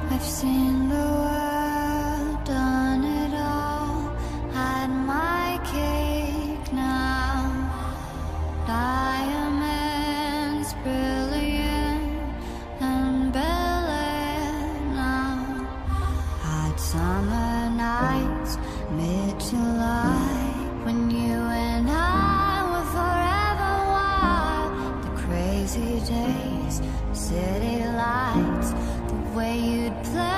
I've seen the world, done it all, had my cake now. Diamonds brilliant and Bel Air now. Hot summer nights, mid-July, when you and I were forever wild. The crazy days, city lights, the way you'd play